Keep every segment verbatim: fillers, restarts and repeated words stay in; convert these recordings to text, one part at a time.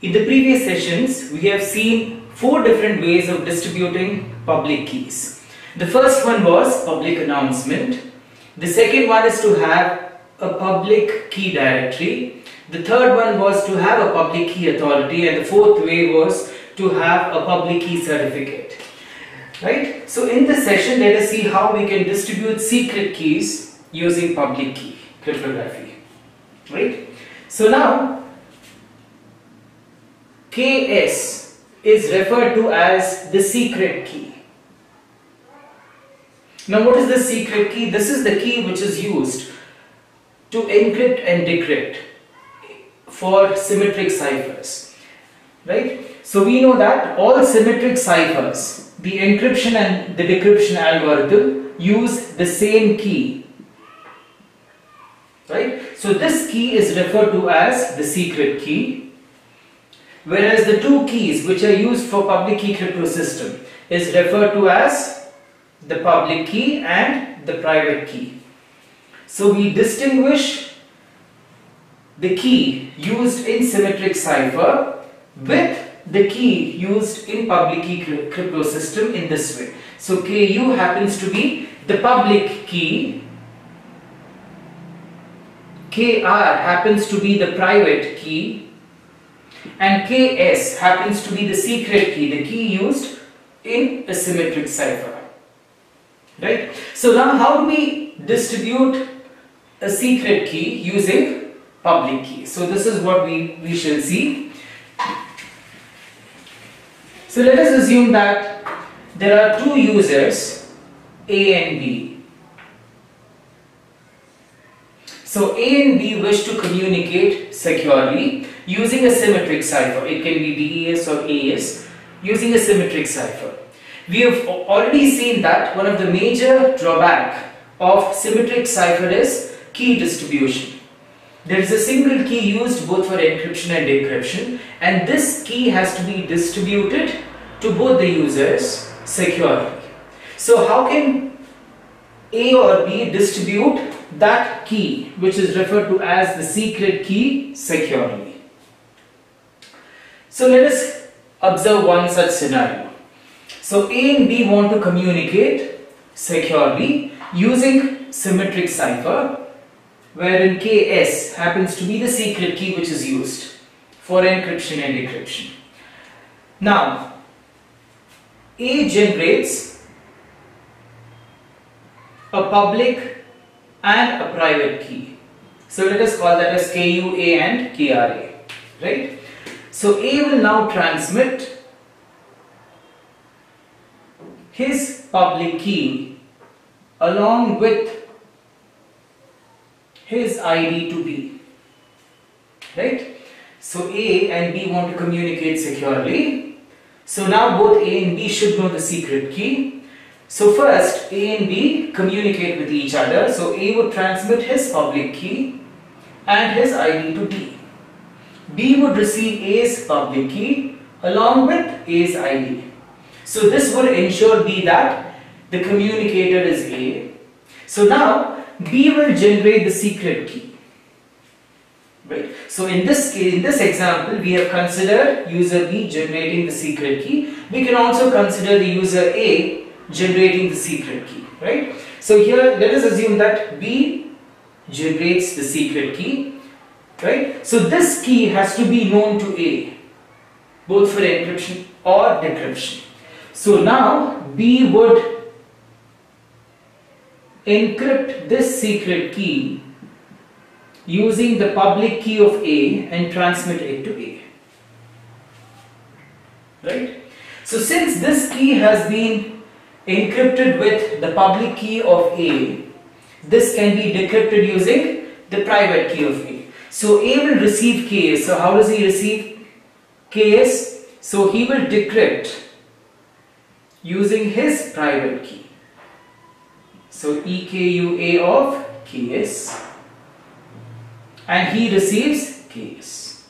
In the previous sessions, we have seen four different ways of distributing public keys. The first one was public announcement. The second one is to have a public key directory. The third one was to have a public key authority, and the fourth way was to have a public key certificate. Right? So in this session, let us see how we can distribute secret keys using public key cryptography. Right? So now K S is referred to as the secret key. Now what is the secret key? This is the key which is used to encrypt and decrypt for symmetric ciphers. Right? So we know that all symmetric ciphers, the encryption and the decryption algorithm use the same key. Right? So this key is referred to as the secret key. Whereas the two keys which are used for public key crypto system is referred to as the public key and the private key. So we distinguish the key used in symmetric cipher with the key used in public key crypto system in this way. So K U happens to be the public key, K R happens to be the private key, and K S happens to be the secret key, the key used in a symmetric cipher. Right? So now how do we distribute a secret key using public key? So this is what we, we shall see. So let us assume that there are two users, A and B. So A and B wish to communicate securely using a symmetric cipher. It can be D E S or A S, using a symmetric cipher. We have already seen that one of the major drawback of symmetric cipher is key distribution. There is a single key used both for encryption and decryption, and this key has to be distributed to both the users securely. So how can A or B distribute that key, which is referred to as the secret key, securely? So let us observe one such scenario. So A and B want to communicate securely using symmetric cipher, wherein K S happens to be the secret key which is used for encryption and decryption. Now A generates a public and a private key. So let us call that as K U A and K R A. Right? So A will now transmit his public key along with his I D to B. Right? So A and B want to communicate securely. So now both A and B should know the secret key. So first A and B communicate with each other. So A would transmit his public key and his I D to B. B would receive A's public key along with A's I D. So this would ensure B that the communicator is A. So now B will generate the secret key. Right? So in this case, in this example, we have considered user B generating the secret key. We can also consider the user A generating the secret key. Right? So here let us assume that B generates the secret key. Right? So this key has to be known to A, both for encryption or decryption. So now B would encrypt this secret key using the public key of A and transmit it to A. Right? So since this key has been encrypted with the public key of A, this can be decrypted using the private key of A. So A will receive K S. So how does he receive K S? So he will decrypt using his private key. So E K U A of K S, and he receives K S.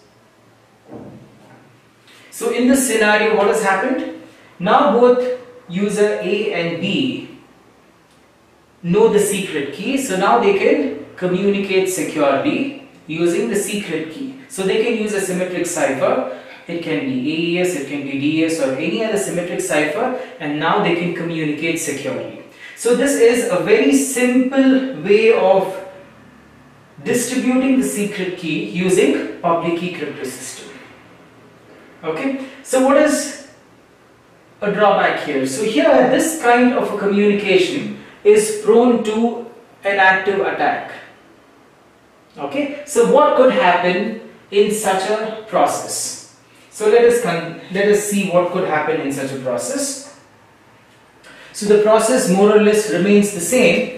So in this scenario, what has happened? Now both user A and B know the secret key, so now they can communicate securely using the secret key. So they can use a symmetric cipher it can be A E S, it can be D E S or any other symmetric cipher, and now they can communicate securely. So this is a very simple way of distributing the secret key using public key crypto system. Okay, so what is a drawback here? So here this kind of a communication is prone to an active attack. Okay, so what could happen in such a process? So let us let us see what could happen in such a process. So the process more or less remains the same.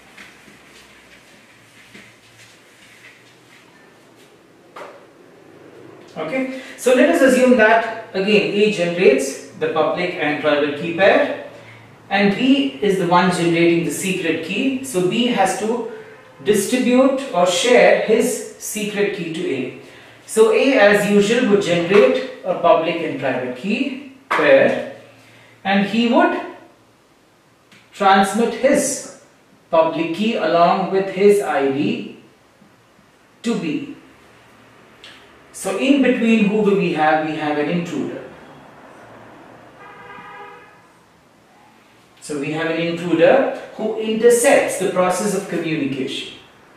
Okay, so let us assume that again A generates the public and private key pair, and B is the one generating the secret key. So B has to distribute or share his secret key to A. So A, as usual, would generate a public and private key pair, and he would transmit his public key along with his I D to B. So in between, who do we have? We have an intruder. So we have an intruder who intercepts the process of communication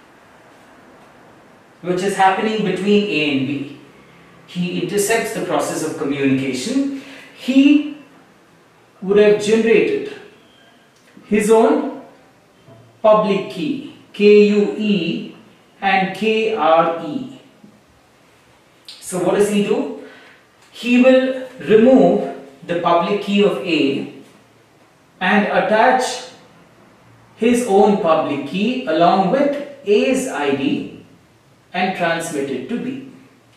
which is happening between A and B. He intercepts the process of communication. He would have generated his own public key, K U E and K R E. So what does he do? He will remove the public key of A and attach his own public key along with A's I D and transmit it to B.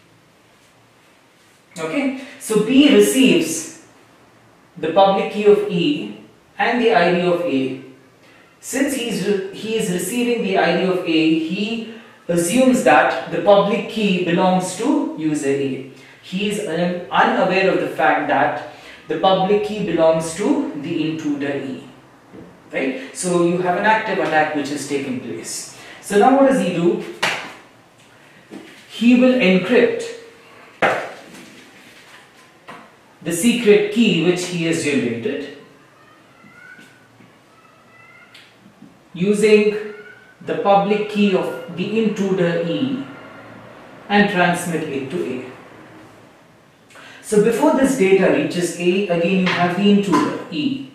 Okay, so B receives the public key of E and the I D of A. Since he is, he is receiving the I D of A, he assumes that the public key belongs to user A. He is un unaware of the fact that the public key belongs to the intruder E. Right? So you have an active attack which is taking place. So now what does he do? He will encrypt the secret key which he has generated using the public key of the intruder E and transmit it to A. So before this data reaches A, again you have the intruder E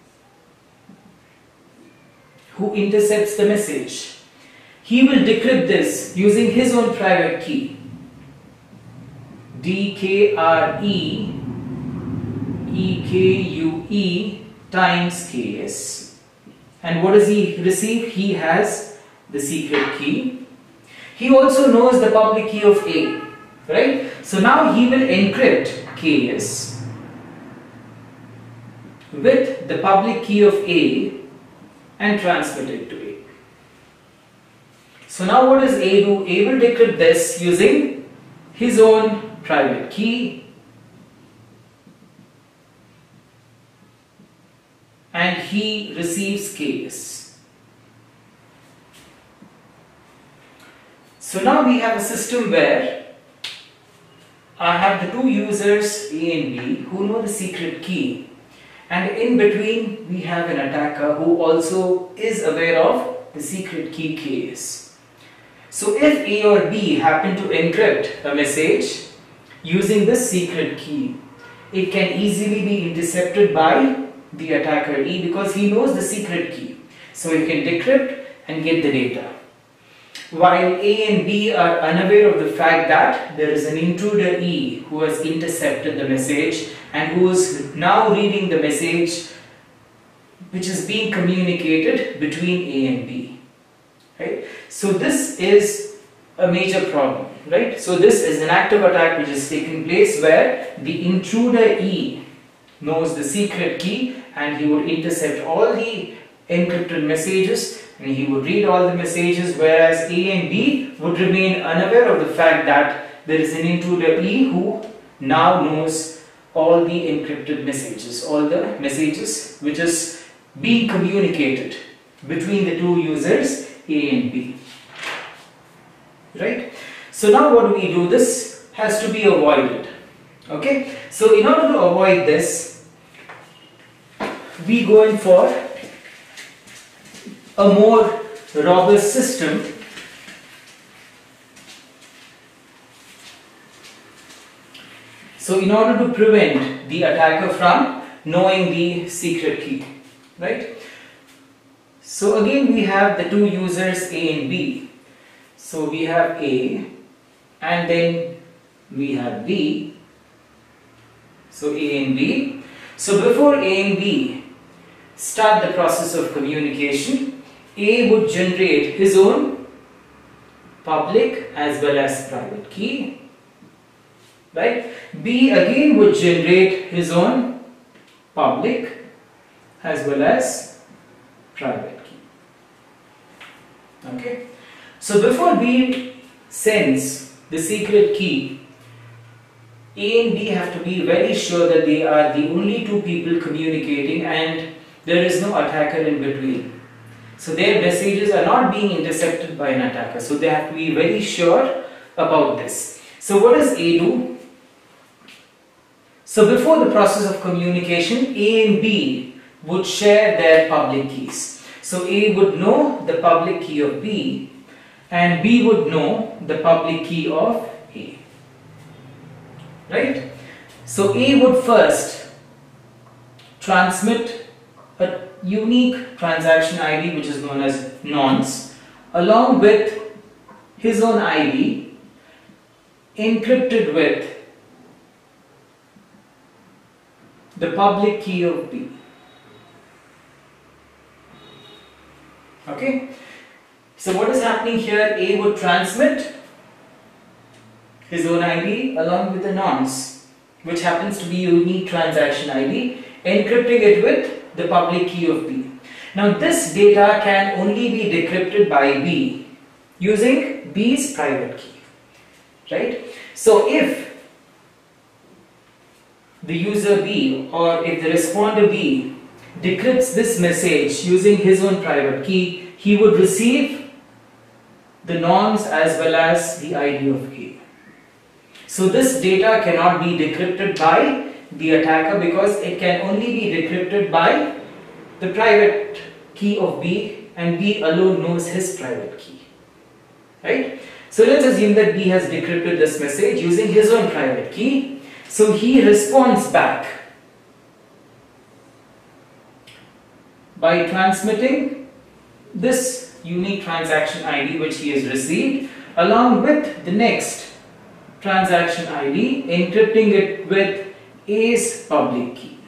who intercepts the message. He will decrypt this using his own private key, D K R E E K U E times K S. And what does he receive? He has the secret key. He also knows the public key of A, right? So now he will encrypt K S with the public key of A and transmit it to A. So now what does A do? A will decrypt this using his own private key and he receives K S. So now we have a system where I have the two users A and B who know the secret key, and in between we have an attacker who also is aware of the secret key K S. So if A or B happen to encrypt a message using this secret key, it can easily be intercepted by the attacker E because he knows the secret key. So he can decrypt and get the data. While A and B are unaware of the fact that there is an intruder E who has intercepted the message and who is now reading the message which is being communicated between A and B. Right? So this is a major problem, right? So this is an active attack which is taking place where the intruder E knows the secret key and he would intercept all the encrypted messages and he would read all the messages, whereas A and B would remain unaware of the fact that there is an intruder E who now knows all the encrypted messages, all the messages which is being communicated between the two users A and B. Right? So now what do we do? This has to be avoided. Okay, so in order to avoid this, we go in for a more robust system. So in order to prevent the attacker from knowing the secret key, right? So again we have the two users A and B. So we have A and then we have B. So A and B. So before A and B start the process of communication, A would generate his own public as well as private key, right? B again would generate his own public as well as private key. Okay, so before B sends the secret key, A and B have to be very sure that they are the only two people communicating and there is no attacker in between. So their messages are not being intercepted by an attacker. So they have to be very sure about this. So what does A do? So before the process of communication, A and B would share their public keys. So A would know the public key of B and B would know the public key of A. Right? So A would first transmit a unique transaction I D which is known as nonce along with his own I D encrypted with the public key of B. Okay? So what is happening here? A would transmit his own I D along with the nonce, which happens to be a unique transaction I D, encrypting it with the public key of B. Now this data can only be decrypted by B using B's private key, right? So if the user B or if the responder B decrypts this message using his own private key, he would receive the nonce as well as the I D of A. So this data cannot be decrypted by the attacker because it can only be decrypted by the private key of B and B alone knows his private key, right? So let's assume that B has decrypted this message using his own private key. So he responds back by transmitting this unique transaction I D which he has received along with the next transaction I D, encrypting it with A's public key.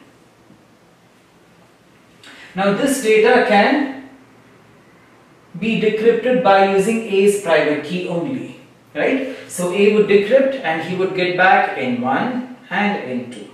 Now this data can be decrypted by using A's private key only, right? So A would decrypt and he would get back N one and N two.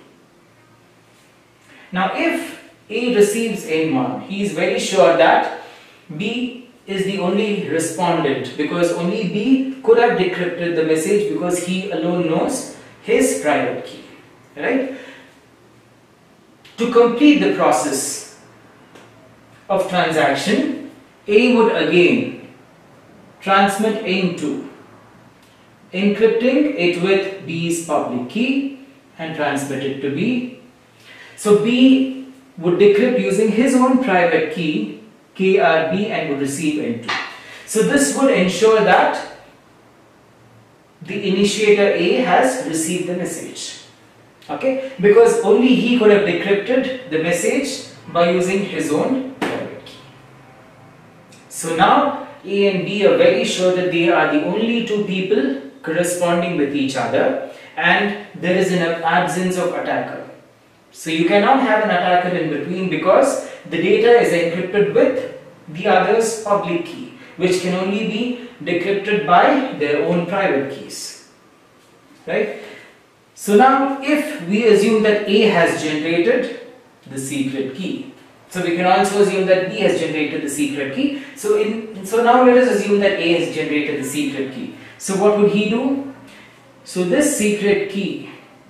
Now if A receives N one, he is very sure that B is the only respondent because only B could have decrypted the message because he alone knows his private key, right? To complete the process of transaction, A would again transmit N two, encrypting it with B's public key and transmit it to B. So B would decrypt using his own private key K R B and would receive N two. So this would ensure that the initiator A has received the message. Okay, because only he could have decrypted the message by using his own private key. So now A and B are very sure that they are the only two people corresponding with each other and there is an absence of attacker. So you cannot have an attacker in between because the data is encrypted with the other's public key, which can only be decrypted by their own private keys, right? So now if we assume that A has generated the secret key, so we can also assume that B has generated the secret key. So in so now let us assume that A has generated the secret key. So what would he do? So this secret key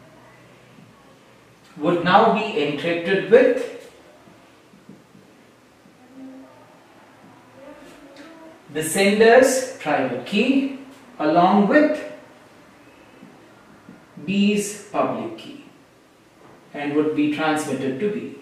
would now be encrypted with the sender's private key along with B's public key and would be transmitted to B.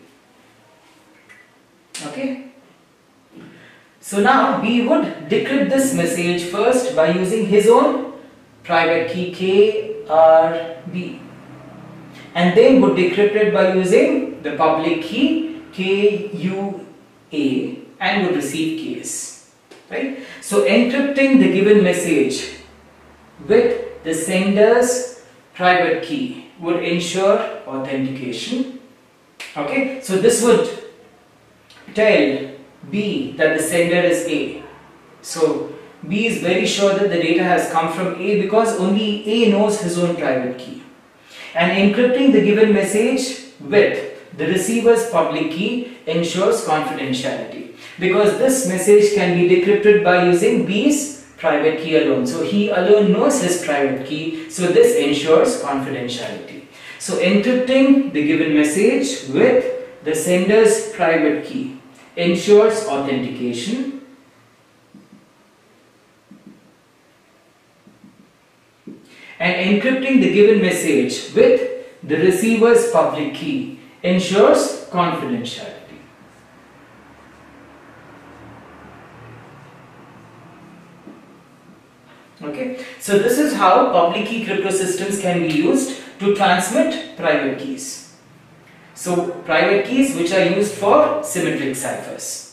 Okay. So now B would decrypt this message first by using his own private key K R B, and then would decrypt it by using the public key K U A and would receive keys. Right? So encrypting the given message with the sender's private key would ensure authentication. Okay, so this would tell B that the sender is A. So B is very sure that the data has come from A because only A knows his own private key. And encrypting the given message with the receiver's public key ensures confidentiality, because this message can be decrypted by using B's private key alone. So he alone knows his private key, so this ensures confidentiality. So encrypting the given message with the sender's private key ensures authentication. And encrypting the given message with the receiver's public key ensures confidentiality. Okay, so this is how public key crypto systems can be used to transmit private keys. So private keys which are used for symmetric ciphers.